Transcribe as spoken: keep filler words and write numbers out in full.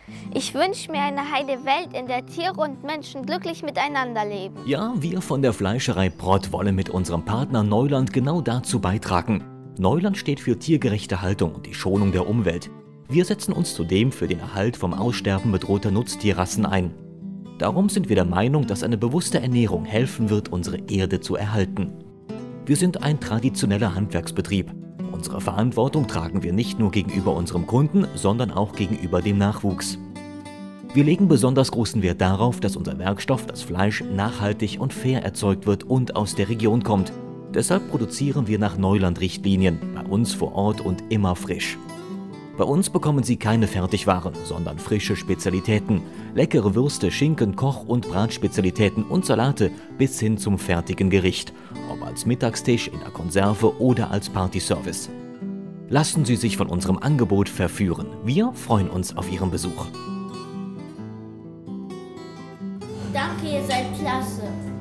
Ich wünsche mir eine heile Welt, in der Tiere und Menschen glücklich miteinander leben. Ja, wir von der Fleischerei Prott wollen mit unserem Partner Neuland genau dazu beitragen. Neuland steht für tiergerechte Haltung und die Schonung der Umwelt. Wir setzen uns zudem für den Erhalt vom Aussterben bedrohter Nutztierrassen ein. Darum sind wir der Meinung, dass eine bewusste Ernährung helfen wird, unsere Erde zu erhalten. Wir sind ein traditioneller Handwerksbetrieb. Unsere Verantwortung tragen wir nicht nur gegenüber unserem Kunden, sondern auch gegenüber dem Nachwuchs. Wir legen besonders großen Wert darauf, dass unser Werkstoff, das Fleisch, nachhaltig und fair erzeugt wird und aus der Region kommt. Deshalb produzieren wir nach Neuland-Richtlinien, bei uns vor Ort und immer frisch. Bei uns bekommen Sie keine Fertigwaren, sondern frische Spezialitäten, leckere Würste, Schinken, Koch- und Bratspezialitäten und Salate bis hin zum fertigen Gericht, ob als Mittagstisch, in der Konserve oder als Partyservice. Lassen Sie sich von unserem Angebot verführen. Wir freuen uns auf Ihren Besuch. Danke, ihr seid klasse.